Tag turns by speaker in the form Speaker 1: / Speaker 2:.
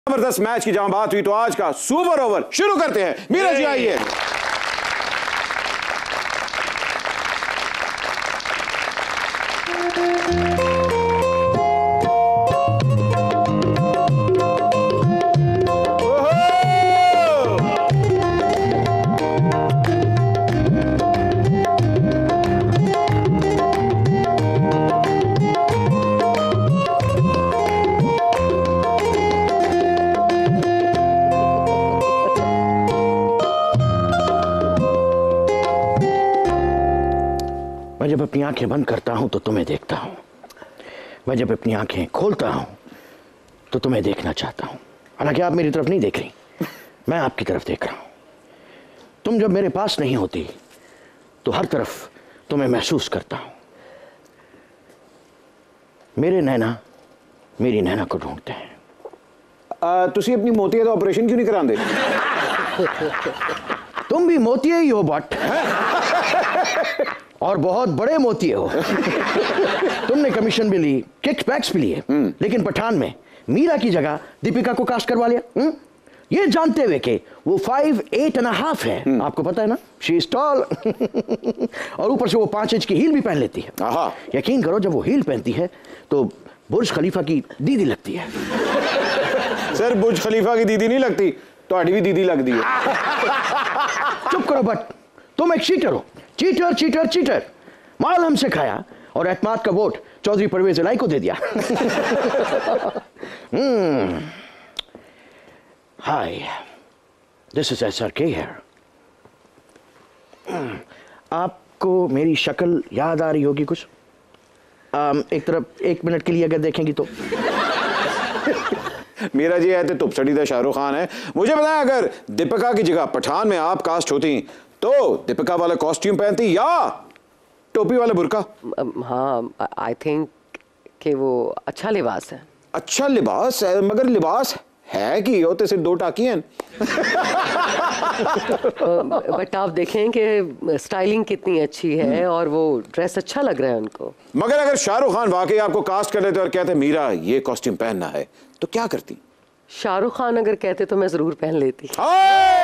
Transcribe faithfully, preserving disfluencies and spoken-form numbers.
Speaker 1: जबरदस्त मैच की जहां बात हुई तो आज का सुपर ओवर शुरू करते हैं। मीरा जी आइए।
Speaker 2: मैं जब अपनी आंखें बंद करता हूं तो तुम्हें देखता हूं, मैं जब अपनी आंखें खोलता हूं तो तुम्हें देखना चाहता हूं। हालांकि आप मेरी तरफ नहीं देख रही, मैं आपकी तरफ देख रहा हूं। तुम जब मेरे पास नहीं होती तो हर तरफ तुम्हें महसूस करता हूं। मेरे नैना मेरी नैना को ढूंढते हैं।
Speaker 1: तुसी अपनी मोतिया का ऑपरेशन क्यों नहीं करांदे?
Speaker 2: तुम भी मोतिया ही हो बट और बहुत बड़े मोतिये हो। तुमने कमीशन भी ली, किक बैक्स भी लिए, लेकिन पठान में मीरा की जगह दीपिका को कास्ट करवा लिया। हुँ? ये जानते हुए कि वो फाइव एट एंड हाफ है, आपको पता है ना, शी इज टॉल। और ऊपर से वो पांच इंच की हील भी पहन लेती है।
Speaker 1: आहा।
Speaker 2: यकीन करो, जब वो हील पहनती है तो बुर्ज खलीफा की दीदी लगती है।
Speaker 1: सर, बुर्ज खलीफा की दीदी नहीं लगती, तो अड़ी भी दीदी लगती है।
Speaker 2: चुप करो बट, तुम एक चीटर हो। Cheater cheater cheater. माल हमसे खाया और एतमाद का वोट चौधरी परवेज इलाई को दे दिया। Hi, this is S R K here. आपको मेरी शक्ल याद आ रही होगी कुछ? um, एक तरफ एक मिनट के लिए अगर देखेंगी तो।
Speaker 1: मीरा जी है तो तुपसड़ी दा शाहरुख खान है। मुझे बताएं, अगर दीपिका की जगह पठान में आप कास्ट होती तो दीपिका वाला कॉस्ट्यूम पहनती या टोपी वाला बुर्का?
Speaker 3: हाँ, आई थिंक कि वो अच्छा लिबास है।
Speaker 1: अच्छा लिबास है, मगर लिबास है कि होते सिर्फ दो टाकी हैं।
Speaker 3: बट आप देखें कि स्टाइलिंग कितनी अच्छी है और वो ड्रेस अच्छा लग रहा है उनको।
Speaker 1: मगर अगर शाहरुख खान वाकई आपको कास्ट कर लेते और कहते मीरा ये कॉस्ट्यूम पहनना है, तो क्या करती?
Speaker 3: शाहरुख खान अगर कहते तो मैं जरूर पहन लेती।